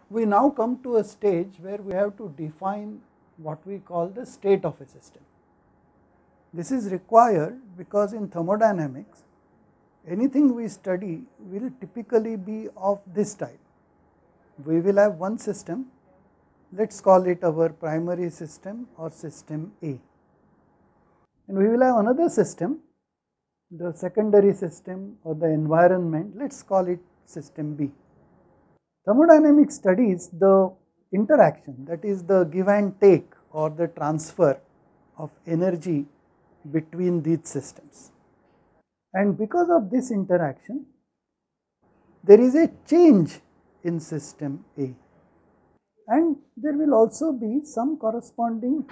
we now come to a stage where we have to define what we call the state of a system. This is required because in thermodynamics, anything we study will typically be of this type. We will have one system, let us call it our primary system or system A, and we will have another system, the secondary system or the environment, let us call it system B. Thermodynamics studies the interaction, that is the give and take or the transfer of energy between these systems. And because of this interaction, there is a change in system A, and there will also be some corresponding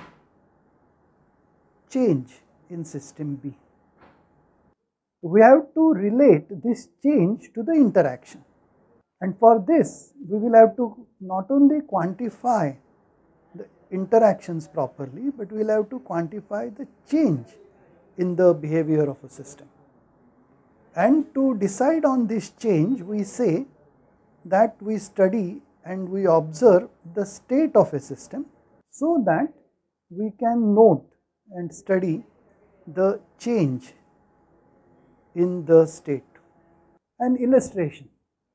change in system B. We have to relate this change to the interaction, and for this we will have to not only quantify the interactions properly, but we will have to quantify the change in the behavior of a system. And to decide on this change, we say that we study and we observe the state of a system so that we can note and study the change in the state. An illustration,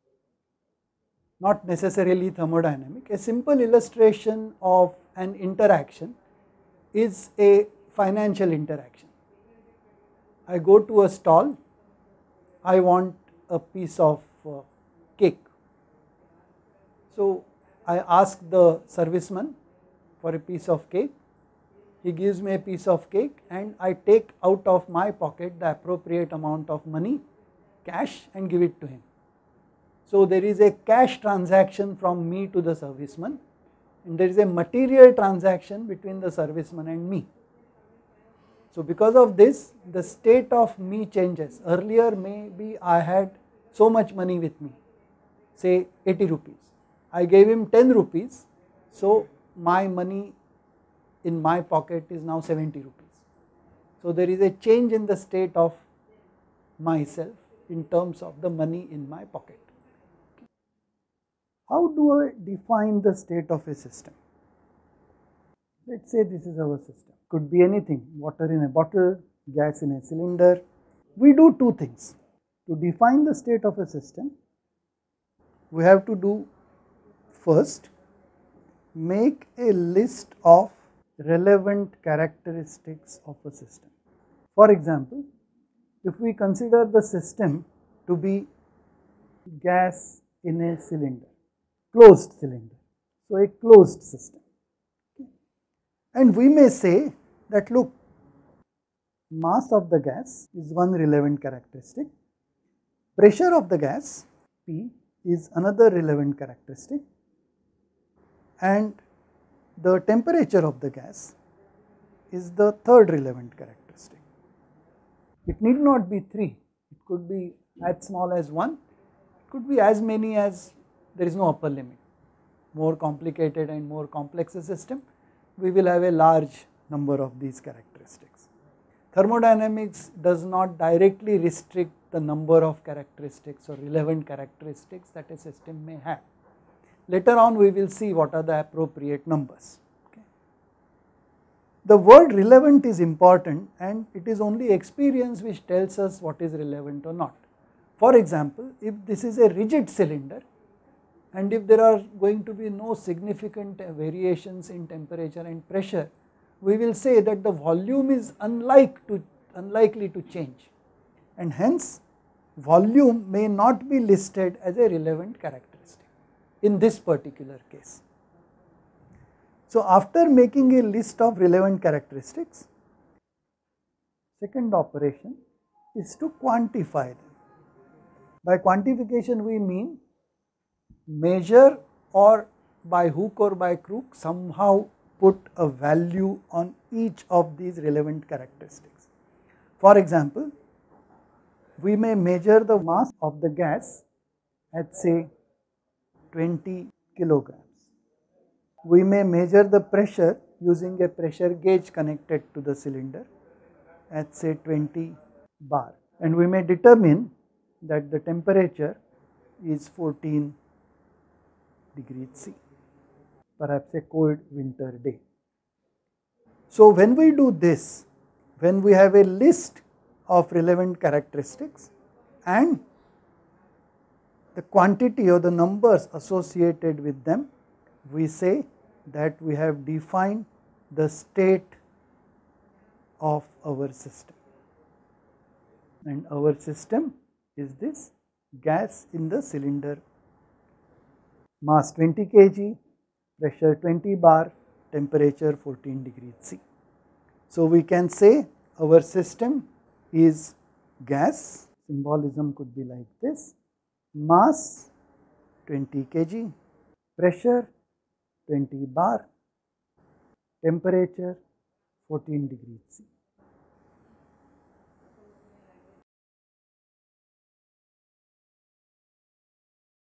not necessarily thermodynamic, a simple illustration of an interaction is a financial interaction. I go to a stall, I want a piece of cake. So I ask the serviceman for a piece of cake, he gives me a piece of cake and I take out of my pocket the appropriate amount of money, cash, and give it to him. So there is a cash transaction from me to the serviceman, and there is a material transaction between the serviceman and me. So because of this, the state of me changes. Earlier maybe I had so much money with me, say 80 rupees. I gave him 10 rupees, so my money in my pocket is now 70 rupees. So there is a change in the state of myself in terms of the money in my pocket. How do I define the state of a system? Let us say this is our system. Could be anything, water in a bottle, gas in a cylinder. We do two things. To define the state of a system, we have to do first, make a list of relevant characteristics of a system. For example, if we consider the system to be gas in a cylinder, closed cylinder, so a closed system. And we may say that look, mass of the gas is one relevant characteristic, pressure of the gas P is another relevant characteristic, and the temperature of the gas is the third relevant characteristic. It need not be 3, it could be as small as 1, it could be as many as there is no upper limit. More complicated and more complex a system, we will have a large number of these characteristics. Thermodynamics does not directly restrict the number of characteristics or relevant characteristics that a system may have. Later on we will see what are the appropriate numbers. Okay. The word relevant is important, and it is only experience which tells us what is relevant or not. For example, if this is a rigid cylinder, and if there are going to be no significant variations in temperature and pressure, we will say that the volume is unlikely to change, and hence volume may not be listed as a relevant characteristic in this particular case. So after making a list of relevant characteristics, second operation is to quantify them. By quantification we mean measure, or by hook or by crook somehow put a value on each of these relevant characteristics. For example, we may measure the mass of the gas at say 20 kilograms. We may measure the pressure using a pressure gauge connected to the cylinder at say 20 bar, and we may determine that the temperature is 14 degrees C, perhaps a cold winter day. So when we do this, when we have a list of relevant characteristics and the quantity or the numbers associated with them, we say that we have defined the state of our system, and our system is this gas in the cylinder, mass 20 kg, pressure 20 bar, temperature 14 degrees C. So we can say our system is gas, symbolism could be like this, mass 20 kg, pressure 20 bar, temperature 14 degrees C.